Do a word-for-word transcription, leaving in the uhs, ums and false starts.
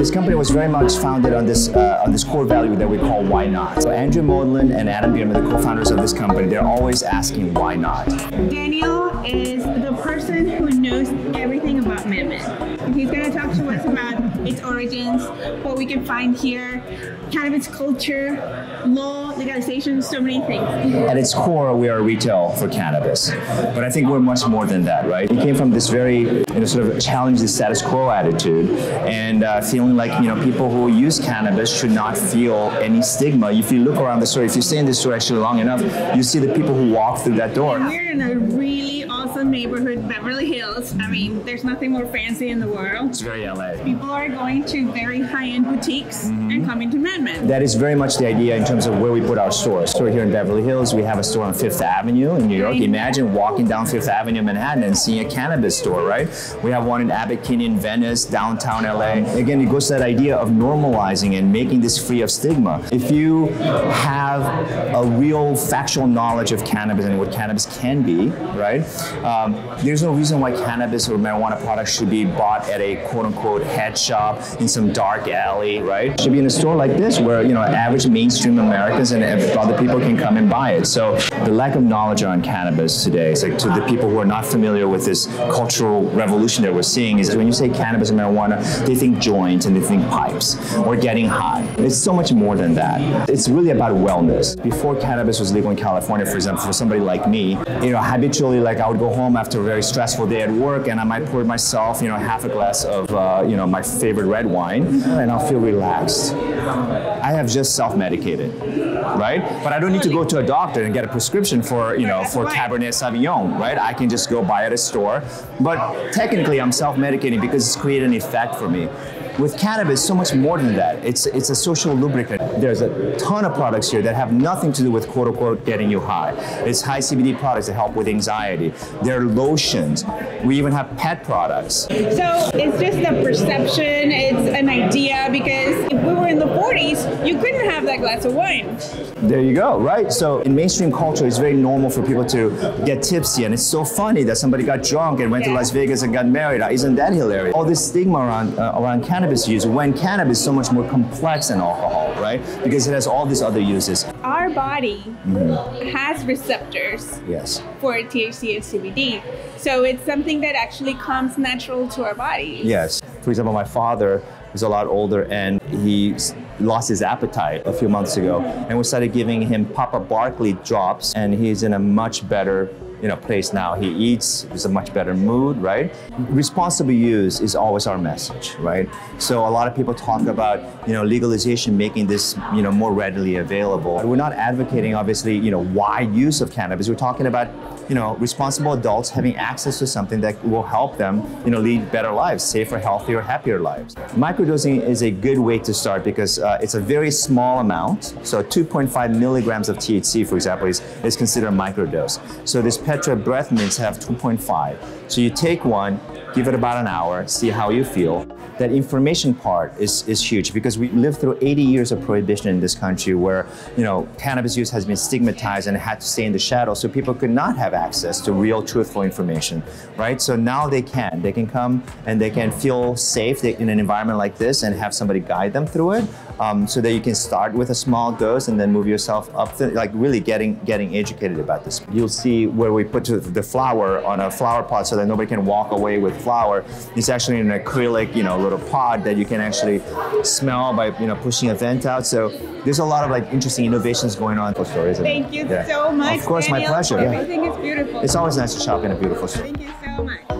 This company was very much founded on this uh, on this core value that we call why not. So Andrew Modlin and Adam Bierman, the co-founders of this company, they're always asking why not. Daniel is the person who knows everything about MedMen. He's going to talk to us about its origins, what we can find here, cannabis culture, law, legalization, so many things. At its core, we are retail for cannabis, but I think we're much more than that, right? We came from this very, you know, sort of challenge the status quo attitude, and uh, feeling like, you know, people who use cannabis should not feel any stigma. If you look around the store, if you stay in this store actually long enough, you see the people who walk through that door. And we're in a really awesome neighborhood, Beverly Hills. I mean, there's nothing more fancy in the world. It's very L A. People are going to very high-end boutiques mm-hmm. and coming to MedMen. That is very much the idea in terms of where we put our stores. So here in Beverly Hills, we have a store on Fifth Avenue in New York. Imagine walking down Fifth Avenue in Manhattan and seeing a cannabis store, right? We have one in Abbot Kinney in Venice, downtown L A. Again, it goes to that idea of normalizing and making this free of stigma. If you have a real factual knowledge of cannabis and what cannabis can be, right? Um, there's no reason why cannabis or marijuana products should be bought at a quote-unquote head shop in some dark alley, right? It should be in a store like this where, you know, average mainstream Americans and other people can come and buy it. So the lack of knowledge around cannabis today is like, to the people who are not familiar with this cultural revolution that we're seeing, is when you say cannabis and marijuana, they think joints and they think pipes or getting high. It's so much more than that. It's really about wellness. Before cannabis was legal in California, for example, for somebody like me, you know, habitually, like I would go home after a very stressful day at work and I might pour myself, you know, half a glass of, uh, you know, my favorite red wine and I'll feel relaxed. I have just self-medicated, right? But I don't need to go to a doctor and get a prescription for, you know, for Cabernet Sauvignon, right? I can just go buy at a store. But technically, I'm self-medicating because it's created an effect for me. With cannabis, so much more than that. It's it's a social lubricant. There's a ton of products here that have nothing to do with quote unquote getting you high. It's high C B D products that help with anxiety. There are lotions. We even have pet products. So it's just a perception, it's an idea, because if we were in the forties, you couldn't have that glass of wine. There you go, right? So in mainstream culture, it's very normal for people to get tipsy, and it's so funny that somebody got drunk and went yeah. to Las Vegas and got married. Isn't that hilarious? All this stigma around uh, around cannabis use, when cannabis is so much more complex than alcohol, right? Because it has all these other uses. Our body mm-hmm. has receptors yes. for T H C and C B D. So it's something that actually comes natural to our bodies. Yes. For example, my father is a lot older and he lost his appetite a few months ago, and we started giving him Papa Barkley drops, and he's in a much better you know, place now. He eats, he's a much better mood, right? Responsible use is always our message, right? So a lot of people talk about, you know, legalization making this, you know, more readily available. We're not advocating, obviously, you know, wide use of cannabis. We're talking about, you know, responsible adults having access to something that will help them, you know, lead better lives, safer, healthier, happier lives. Microdosing is a good way to start because uh, it's a very small amount. So two point five milligrams of T H C, for example, is, is considered a microdose. So this Petra breath mints have two point five. So you take one, give it about an hour, see how you feel. That information part is, is huge because we lived through eighty years of prohibition in this country where, you know, cannabis use has been stigmatized and had to stay in the shadows, so people could not have access to real, truthful information, right? So now they can. They can come and they can feel safe in an environment like this and have somebody guide them through it, um, so that you can start with a small dose and then move yourself up to, like, really getting, getting educated about this. You'll see where we put the flower on a flower pot so that nobody can walk away with flower. It's actually an acrylic, you know, little pod that you can actually smell by, you know, pushing a vent out. So there's a lot of like interesting innovations going on. Thank you yeah. so much. Of course, Daniel. my pleasure. Everything yeah. is beautiful. It's always nice to shop in a beautiful store. Thank you so much.